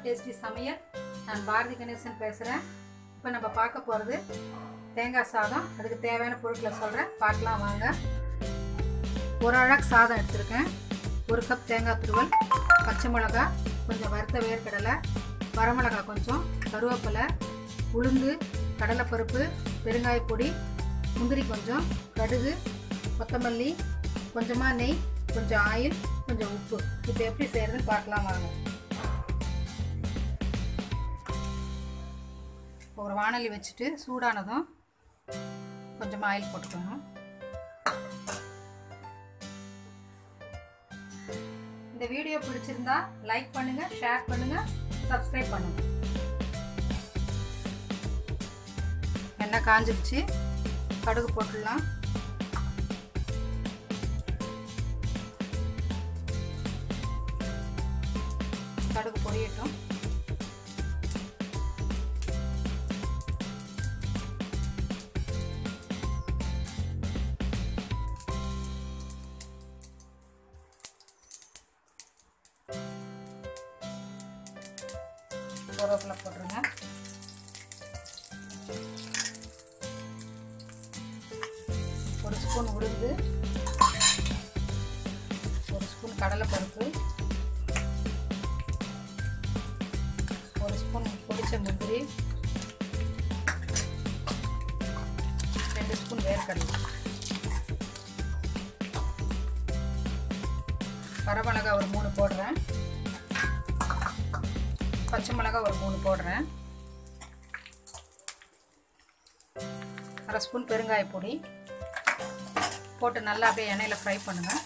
Tasty சமையல். நான் பாரதி கணேசன் பேசுகிறேன். இப்போ நம்ம பார்க்க போகிறது தேங்காய் சாதம். அதுக்கு தேவையான பொருட்களை சொல்கிறேன், பார்க்கலாம் வாங்க. ஒரு அழகு சாதம் எடுத்திருக்கேன், 1 கப் தேங்காய் துருவல், பச்சை மிளகா, கொஞ்சம் வறுத்த வேர்க்கடலை, வரமிளகா கொஞ்சம், கருவேப்பிலை, உளுந்து, கடலைப்பருப்பு, பெருங்காயப்பொடி, முந்திரி கொஞ்சம், கடுகு, கொத்தமல்லி, கொஞ்சமாக நெய், கொஞ்சம் ஆயில், கொஞ்சம் உப்பு. இப்போ எப்படி செய்கிறதுன்னு பார்க்கலாம் வாங்க. ஒரு வாணலி வச்சுட்டு சூடானதும் கொஞ்சமாக ஆயில் போட்டுக்கணும். இந்த வீடியோ பிடிச்சிருந்தா லைக் பண்ணுங்க, ஷேர் பண்ணுங்க, சப்ஸ்கிரைப் பண்ணுங்க. எண்ணெய் காஞ்சிருச்சு, கடுகு போட்டுடலாம். கடுகு பொரியட்டும். கருவேப்பிலை போட்டுருங்க. ஒரு ஸ்பூன் உளுந்து, ஒரு ஸ்பூன் கடலைப்பருப்பு, ஒரு ஸ்பூன் பொடிச்ச முந்திரி, 2 ஸ்பூன் வேர்க்கடலை, வரமிளகா ஒரு 3 போடுறேன், பச்சை மிளகா ஒரு 3 போடுறேன், 1/2 ஸ்பூன் பெருங்காயப்பொடி போட்டு நல்லா அப்படியே எண்ணெயில் ஃப்ரை பண்ணுங்கள்.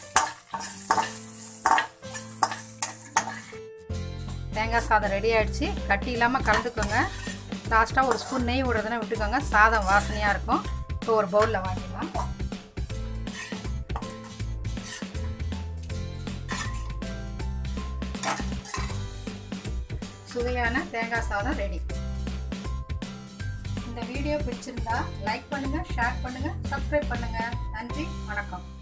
தேங்காய் சாதம் ரெடி ஆகிடுச்சு. கட்டி இல்லாமல் கலந்துக்கோங்க. லாஸ்ட்டாக ஒரு ஸ்பூன் நெய் விடுறதுனா விட்டுக்கோங்க, சாதம் வாசனையாக இருக்கும். இப்போ ஒரு பவுலில் வாங்கிடலாம். சுவையான தேங்காய் சாதம் ரெடி. இந்த வீடியோ பிடிச்சிருந்தா லைக் பண்ணுங்கள், ஷேர் பண்ணுங்கள், சப்ஸ்கிரைப் பண்ணுங்கள். நன்றி, வணக்கம்.